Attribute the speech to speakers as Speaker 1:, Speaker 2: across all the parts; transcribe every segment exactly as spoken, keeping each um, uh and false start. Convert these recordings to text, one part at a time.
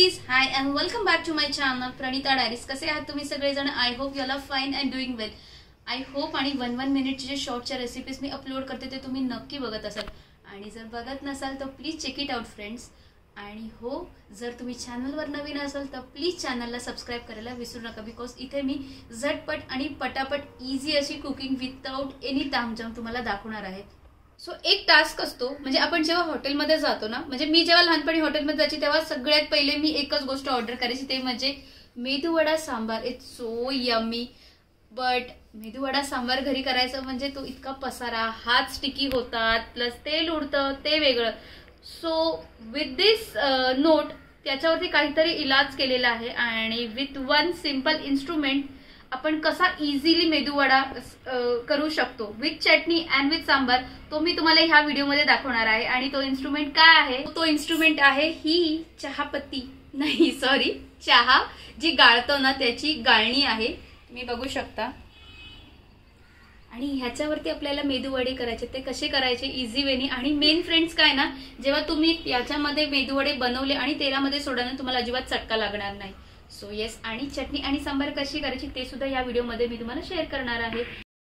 Speaker 1: Guys, hi and welcome back to my channel Pranita diaries. कसे आहात तुम्ही सगळेजण? I hope you are fine and doing well. I hope आणि one one मिनिटचे जे शॉर्टच्या रेसिपीज मी अपलोड करते ते तुम्ही नक्की बघत असाल. आणि जर बघत नसाल तर please check it out friends. आणि हो, जर तुम्ही चॅनलवर नवीन असाल तर प्लीज चॅनलला सबस्क्राईब करायला विसरू नका. बिकॉज इथे मी झटपट आणि पटापट इझी अशी कुकिंग विदाउट एनी तामझाम तुम्हाला दाखवणार आहे. सो एक टास्क असतो, म्हणजे आपण जेव्हा हॉटेलमध्ये जातो ना, म्हणजे मी जेव्हा लहानपणी हॉटेलमध्ये जायची तेव्हा सगळ्यात पहिले मी एकच गोष्ट ऑर्डर करायची, ते म्हणजे medu vada sambar. It's so yummy. But medu vada sambar घरी करायचं म्हणजे तो इतका पसारा, हात स्टिकी होतात, प्लस तेल उडतं, ते वेगळं. सो विथ दिस नोट त्याच्यावरती काहीतरी इलाज केलेला आहे आणि विथ वन सिम्पल इन्स्ट्रुमेंट आपण कसा इझिली मेदू वडा करू शकतो with chutney and with sambar, तो मी तुम्हाला ह्या व्हिडिओमध्ये दाखवणार आहे. आणि तो इन्स्ट्रुमेंट काय आहे? तो इन्स्ट्रुमेंट आहे ही चहापत्ती, नाही सॉरी चहा जी गाळतो ना त्याची गाळणी आहे, तुम्ही बघू शकता. आणि ह्याच्यावरती आपल्याला मेदू वडे करायचे. ते कसे करायचे इझी वेनी. आणि मेन फ्रेंड्स काय ना, जेव्हा तुम्ही याच्यामध्ये मेदू वडे बनवले आणि तेलामध्ये सोडल्याने तुम्हाला अजिबात चटका लागणार नाही. सो येस, आणि चटणी आणि सांबार कशी करायची ते सुद्धा या व्हिडिओमध्ये मी तुम्हाला शेअर करणार आहे.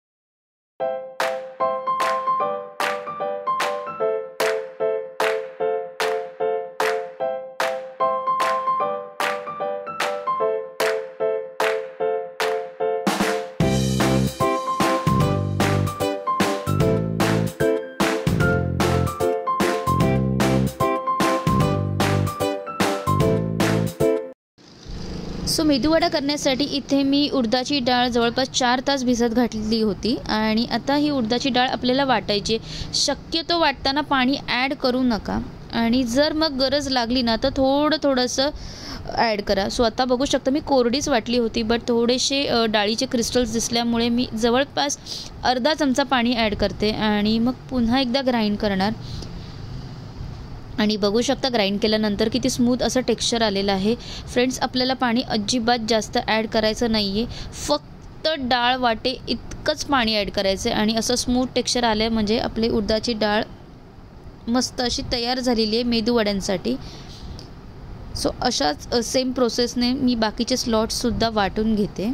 Speaker 2: सो मेदूवडा करण्यासाठी इथे मी उडदाची डाळ जवळपास चार तास भिजत घातली होती. आणि आता ही उडदाची डाळ आपल्याला वाटायची. शक्यतो वाटताना पाणी ॲड करू नका, आणि जर मग गरज लागली ना तर थोडं थोडंसं ॲड करा. सो आता बघू शकता मी कोरडीच वाटली होती, बट थोडेसे डाळीचे क्रिस्टल्स दिसल्यामुळे मी जवळपास अर्धा चमचा पाणी ॲड करते आणि मग पुन्हा एकदा ग्राइंड करणार. आणि बघू शकता ग्राइंड केल्यानंतर किती स्मूथ असं टेक्स्चर आलेलं आहे. फ्रेंड्स, आपल्याला पाणी अजिबात जास्त ॲड करायचं नाही आहे, फक्त डाळ वाटे इतकंच पाणी ॲड करायचं आहे. आणि असं स्मूथ टेक्स्चर आलं आहे म्हणजे आपली उडदाची डाळ मस्त अशी तयार झालेली आहे मेदू वड्यांसाठी. सो अशाच सेम प्रोसेसने मी बाकीचे स्लॉट्ससुद्धा वाटून घेते.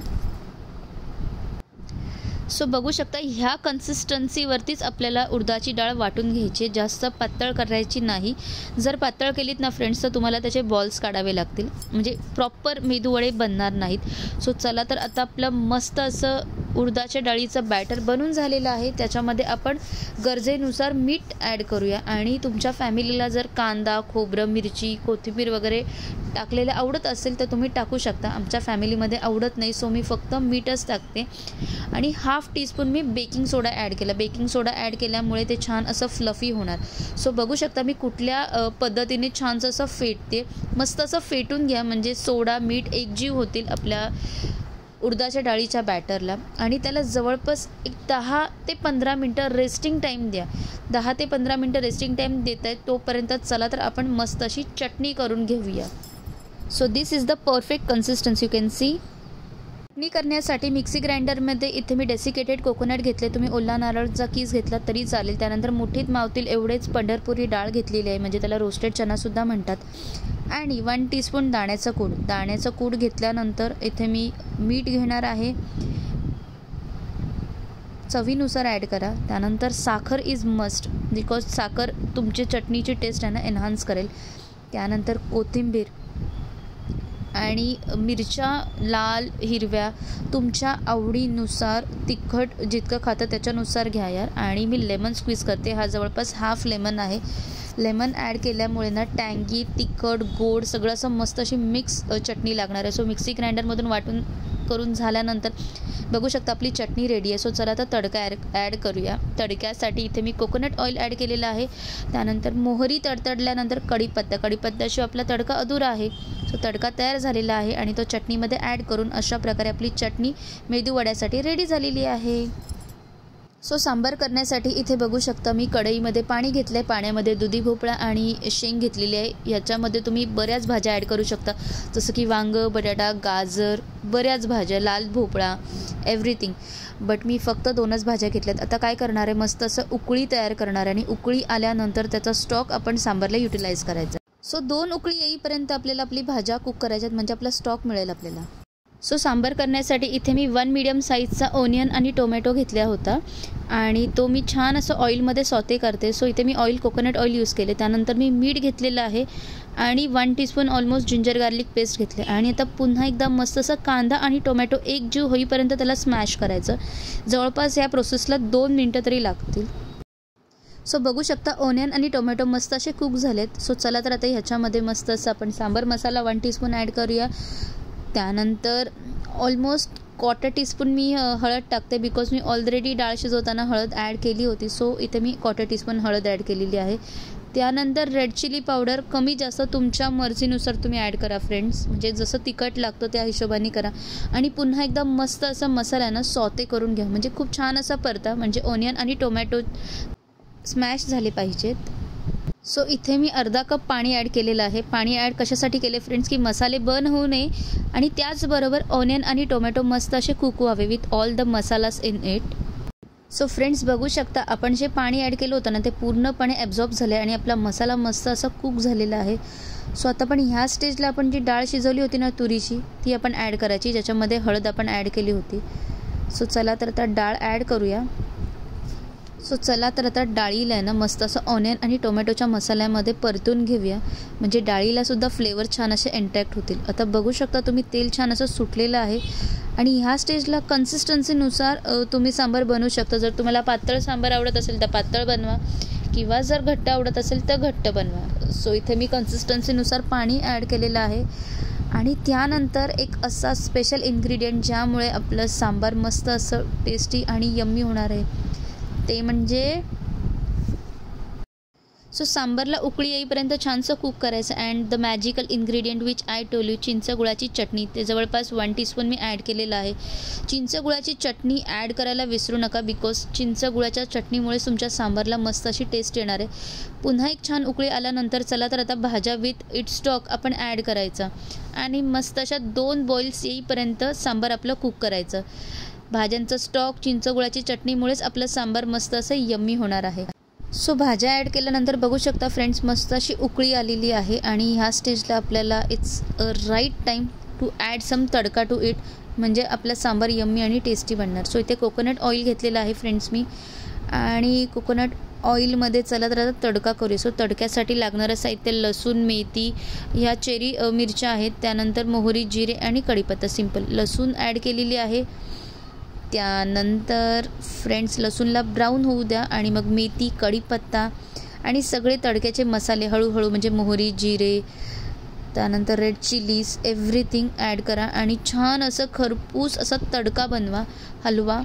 Speaker 2: सो बघू शकता ह्या कन्सिस्टन्सीवरतीच आपल्याला उडदाची डाळ वाटून घ्यायची, जास्त पातळ करायची नाही. जर पातळ केलीत ना फ्रेंड्स तर तुम्हाला त्याचे बॉल्स काढावे लागतील, म्हणजे प्रॉपर मेदूवडे बनणार नाहीत. सो चला तर आता आपलं मस्त असं उडदाच्या डाळीचं बॅटर बनून झालेलं आहे. त्याच्यामध्ये आपण गरजेनुसार मीठ ॲड करूया. आणि तुमच्या फॅमिलीला जर कांदा, खोबरं, मिरची, कोथिंबीर वगैरे टाकलेलं आवडत असेल तर तुम्ही टाकू शकता. आमच्या फॅमिलीमध्ये आवडत नाही, सो मी फक्त मीठच टाकते. आणि हाफ टीस्पून मी बेकिंग सोडा ॲड केला. बेकिंग सोडा ॲड केल्यामुळे ते छान असं फ्लफी होणार. सो बघू शकता मी कुठल्या पद्धतीने छानसं असं फेटते. मस्त असं फेटून घ्या म्हणजे सोडा मीठ एकजीव होतील आपल्या उडदाच्या डाळीच्या बॅटरला. आणि त्याला जवळपास एक दहा ते पंधरा मिनटं रेस्टिंग टाईम द्या. दहा ते पंधरा मिनटं रेस्टिंग टाईम देत आहे तोपर्यंत चला तर आपण मस्त अशी चटणी करून घेऊया. So this is the perfect consistency you can see. Chutney करण्यासाठी मिक्सी ग्राइंडरमध्ये इथे मी डेसिकेटेड कोकोनट घेतले. तुम्ही ओला नारळचा कीस घेतला तरी चालेल. त्यानंतर मुठीत मावतील एवढेच पंढरपुरी डाळ घेतलेली आहे, म्हणजे त्याला रोस्टेड चनासुद्धा म्हणतात. आणि वन टीस्पून दाण्याचं कूड. दाण्याचं कूड घेतल्यानंतर इथे मी मीठ घेणार आहे, चवीनुसार ॲड करा. त्यानंतर साखर इज मस्ट, बिकॉज साखर तुमची चटणीची टेस्ट आहे ना एन्हान्स करेल. त्यानंतर कोथिंबीर आणि मिरच्या लाल हिरव्या तुमच्या आवडीनुसार, तिखट जितकं खातं त्याच्यानुसार घ्या यार. आणि मी लेमन स्क्वीज करते. हा जवळपास हाफ लेमन आहे. लेमन ॲड केल्यामुळे ना टँगी, तिखट, गोड सगळं असं मस्त अशी मिक्स चटणी लागणार आहे. सो मिक्सी ग्राइंडरमधून वाटून करून झाल्यानंतर बघू शकता आपली चटणी रेडी आहे. सो चला आता तडका ॲड ॲड करूया. तडक्यासाठी इथे मी कोकोनट ऑइल ॲड केलेलं आहे. त्यानंतर मोहरी तडतडल्यानंतर कढीपत्ता. कढीपत्त्याशिवाय आपला तडका अधुरा आहे. सो तडका तयार झालेला आहे आणि तो चटणीमध्ये ॲड करून अशा प्रकारे आपली चटणी मेदू वड्यासाठी रेडी झालेली आहे. सो सांबार करण्यासाठी इथे बघू शकता मी कढईमध्ये पाणी घेतलं आहे. पाण्यामध्ये दुधी भोपळा आणि शेंग घेतलेली आहे. याच्यामध्ये तुम्ही बऱ्याच भाज्या ॲड करू शकता, जसं की वांगं, बटाटा, गाजर, बऱ्याच भाज्या, लाल भोपळा, एव्हरीथिंग. बट मी फक्त दोनच भाज्या घेतल्यात. आता काय करणार आहे, मस्त असं उकळी तयार करणार आहे आणि उकळी आल्यानंतर त्याचा स्टॉक आपण सांबारला युटिलाइज करायचा. सो दोन उकळी येईपर्यंत आपल्याला आपली भाज्या कुक करायच्यात, म्हणजे आपला स्टॉक मिळेल आपल्याला. सो सांबार करण्यासाठी इथे मी वन मीडियम साईजचा ओनियन आणि टोमॅटो घेतला होता आणि तो मी छान असं ऑइलमध्ये सॉते करते. सो इथे मी ऑइल कोकोनट ऑइल यूज केले. त्यानंतर मी मीठ घेतलेलं आहे आणि one teaspoon almost ginger garlic paste घेतले आणि आता पुन्हा एकदा मस्त असं कांदा आणि टोमॅटो एक जीव होईपर्यंत त्याला स्मॅश करायचं. जवळपास या प्रोसेसला दोन मिनटं तरी लागतील. सो बघू शकता ओनियन आणि टोमॅटो मस्त असे कुक झालेत. सो चला तर आता ह्याच्यामध्ये मस्त असं आपण sambar masala one teaspoon add करूया. त्यानंतर ऑलमोस्ट क्वार्टर टीस्पून मी हळद टाकते, बिकॉज मी ऑलरेडी डाळ शिजवताना हळद ॲड केली होती. सो इथे मी क्वार्टर टीस्पून हळद ॲड केलेली आहे. त्यानंतर रेड चिली पावडर कमी जास्त तुमच्या मर्जीनुसार तुम्ही ॲड करा फ्रेंड्स, म्हणजे जसं तिखट लागतं त्या हिशोबाने करा. आणि पुन्हा एकदा मस्त असा मसाला ना सॉते करून घ्या, म्हणजे खूप छान असा परता, म्हणजे ओनियन आणि टोमॅटो स्मॅश झाले पाहिजेत. सो इथे मी अर्धा कप पाणी ॲड केलेलं आहे. पाणी ॲड कशासाठी केले फ्रेंड्स, की मसाले बर्न होऊ नये आणि त्याचबरोबर ऑनियन आणि टोमॅटो मस्त असे कुक व्हावे with all the masalas in it. So friends बघू शकता आपण जे पाणी ॲड केलं होतं ना ते पूर्णपणे ॲब्झॉर्ब झालं आहे आणि आपला मसाला मस्त असा कुक झालेला आहे. सो आता पण ह्या स्टेजला आपण जी डाळ शिजवली होती ना तुरीची, ती आपण ॲड करायची, ज्याच्यामध्ये हळद आपण ॲड केली होती. सो चला तर आता डाळ ॲड करूया. सो चला तर आता डाळीला आहे ना मस्त असं ऑनियन आणि टोमॅटोच्या मसाल्यामध्ये परतून घेऊया, म्हणजे डाळीलासुद्धा फ्लेवर छान असे एंट्रॅक्ट होतील. आता बघू शकता तुम्ही तेल छान असं सुटलेलं आहे आणि ह्या स्टेजला कन्सिस्टन्सीनुसार तुम्ही सांबार बनवू शकता. जर तुम्हाला पातळ सांबार आवडत असेल तर पातळ बनवा किंवा जर घट्ट आवडत असेल तर घट्ट बनवा. सो इथे मी कन्सिस्टन्सीनुसार पाणी ॲड केलेलं आहे आणि त्यानंतर एक असा स्पेशल इन्ग्रेडियंट ज्यामुळे आपलं सांबार मस्त असं टेस्टी आणि यम्मी होणार आहे, ते म्हणजे सो सांबारला उकळी येईपर्यंत छानसं कुक करायचं. And the magical ingredient which I told you, चिंचगुळाची चटणी, ते जवळपास वन टीस्पून मी ॲड केलेलं आहे. चिंचगुळाची चटणी ॲड करायला विसरू नका, बिकॉज चिंचगुळाच्या चटणीमुळे तुमच्या सांबारला मस्त अशी टेस्ट येणार आहे. पुन्हा एक छान उकळी आल्यानंतर चला तर आता भाज्या विथ इट स्टॉक आपण ॲड करायचा आणि मस्त अशा दोन बॉईल्स येईपर्यंत सांबार आपलं कुक करायचं. भाज्यांचा स्टॉक चिंचगुळाची चटणीमुळेच आपलं सांबार मस्त असं यम्मी होणार आहे. सो भाज्या ॲड केल्यानंतर बघू शकता फ्रेंड्स मस्त अशी उकळी आलेली आहे आणि ह्या स्टेजला आपल्याला it's a right time to add some tadka to it, म्हणजे आपलं सांबार यम्मी आणि टेस्टी बनणार. सो इथे कोकोनट ऑइल घेतलेलं आहे फ्रेंड्स मी आणि कोकोनट ऑइलमध्ये चला तर आता तडका करूया. सो तडक्यासाठी लागणारं साहित्य लसूण, मेथी, ह्या चेरी मिरच्या आहेत, त्यानंतर मोहरी, जिरे आणि कढीपत्ता. सिंपल लसूण ॲड केलेली आहे. त्यानंतर फ्रेंड्स लसूणला ब्राऊन होऊ द्या आणि मग मेथी, कढीपत्ता आणि सगळे तडक्याचे मसाले हळूहळू, म्हणजे मोहरी, जिरे, त्यानंतर रेड चिलीज, एव्हरीथिंग ॲड करा आणि छान असं खरपूस असा तडका बनवा, हलवा.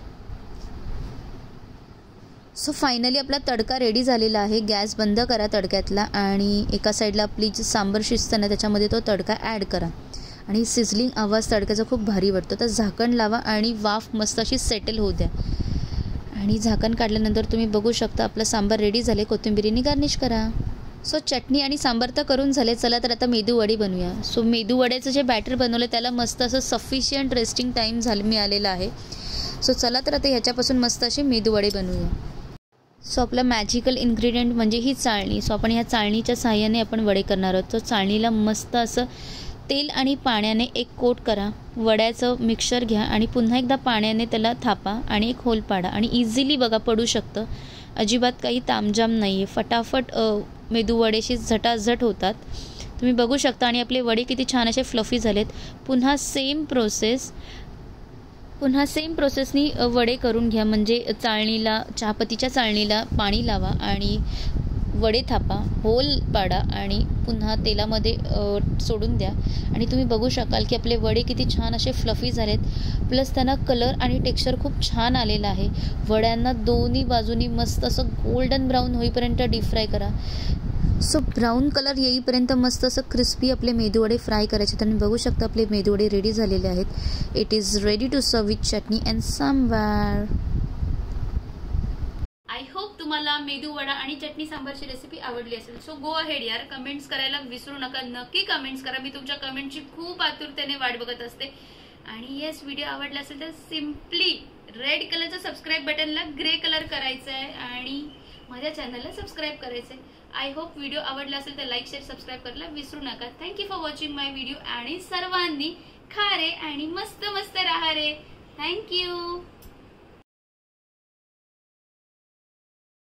Speaker 2: सो फायनली आपला तडका रेडी झालेला आहे. गॅस बंद करा तडक्यातला आणि एका साईडला आपली जी सांबार शिजताना त्याच्यामध्ये तो तडका ॲड करा आणि सिझलिंग आवाज तडक्याचा खूप भारी वाटतो. तर झाकण लावा आणि वाफ मस्त अशी सेटल होऊ द्या आणि झाकण काढल्यानंतर तुम्ही बघू शकता आपला सांबार रेडी झाले. कोथिंबिरीने गार्निश करा. सो चटणी आणि सांबार तर करून झाले. चला तर आता मेदू वडी बनवूया. सो मेदू वड्याचं जे बॅटर बनवलं त्याला मस्त असं सफिशियंट रेस्टिंग टाईम झालं मिळालेला आहे. सो चला तर आता ह्याच्यापासून मस्त असे मेदू वडे बनवूया. सो आपलं मॅजिकल इन्ग्रेडियंट म्हणजे ही चाळणी. सो आपण ह्या चाळणीच्या साहाय्याने आपण वडे करणार आहोत. तर चाळणीला मस्त असं तेल आणि पाण्याने एक कोट करा. वड्याचं मिक्सचर घ्या आणि पुन्हा एकदा पाण्याने त्याला थापा आणि एक होल पाडा आणि इझिली बघा पडू शकतं. अजिबात काही तामजाम नाही आहे. फटाफट मेदू वडेशी झटाझट होतात. तुम्ही बघू शकता आणि आपले वडे किती छान असे फ्लफी झालेत. पुन्हा सेम प्रोसेस पुन्हा सेम प्रोसेसनी वडे करून घ्या. म्हणजे चाळणीला चहापत्तीच्या चाळणीला पाणी लावा आणि वडे थापा, होल पाडा आणि पुन्हा तेलामध्ये सोडून द्या आणि तुम्ही बघू शकाल की आपले वडे किती छान असे फ्लफी झालेत. प्लस त्यांना कलर आणि टेक्स्चर खूप छान आलेलं आहे. वड्यांना दोन्ही बाजूनी मस्त असं गोल्डन ब्राऊन होईपर्यंत डीप फ्राय करा. सो ब्राऊन कलर येईपर्यंत मस्त असं क्रिस्पी आपले मेदूवडे फ्राय करायचे. तुम्ही बघू शकता आपले मेदूवडे रेडी झालेले आहेत. It is ready to serve with chutney and sambar.
Speaker 1: I hope तुम्हाला मेदू वडा आणि चटणी सांबारची रेसिपी आवडली असेल. सो गो अहेड यार, कमेंट्स करायला विसरू नका. नक्की कमेंट्स करा. मी तुमच्या कमेंटची खूप आतुरतेने वाट बघत असते. आणि येस, व्हिडिओ आवडला असेल तर सिम्पली रेड कलरचं सबस्क्राईब बटनला ग्रे कलर करायचं आहे आणि माझ्या चॅनलला सबस्क्राईब करायचं आहे. आय होप व्हिडिओ आवडला असेल तर लाईक शेअर सबस्क्राईब करायला विसरू नका. Thank you for watching my video आणि सर्वांनी खा रे आणि मस्त मस्त राहा रे. थँक्यू.